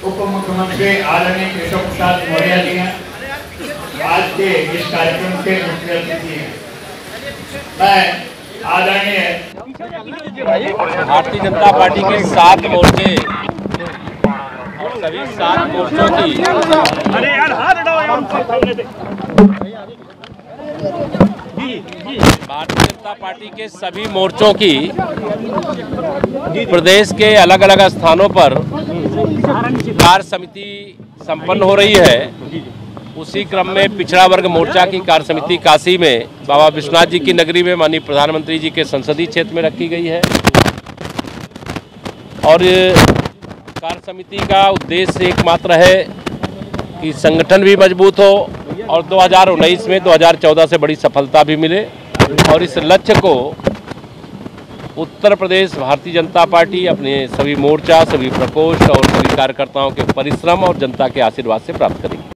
उप मुख्यमंत्री आदरणीय केशव प्रसाद मौर्य जी हैं, आज के इस कार्यक्रम के मुख्य अतिथि हैं। मैं आदरणीय भारतीय जनता पार्टी के 7 मोर्चे और सभी 7 मोर्चों की भारतीय जनता पार्टी के सभी मोर्चों की प्रदेश के अलग अलग स्थानों पर कार्य समिति संपन्न हो रही है। उसी क्रम में पिछड़ा वर्ग मोर्चा की कार्य समिति काशी में बाबा विश्वनाथ जी की नगरी में माननीय प्रधानमंत्री जी के संसदीय क्षेत्र में रखी गई है। और कार्य समिति का उद्देश्य एकमात्र है कि संगठन भी मजबूत हो और 2019 में 2014 से बड़ी सफलता भी मिले। और इस लक्ष्य को उत्तर प्रदेश भारतीय जनता पार्टी अपने सभी मोर्चा, सभी प्रकोष्ठ और सभी कार्यकर्ताओं के परिश्रम और जनता के आशीर्वाद से प्राप्त करेगी।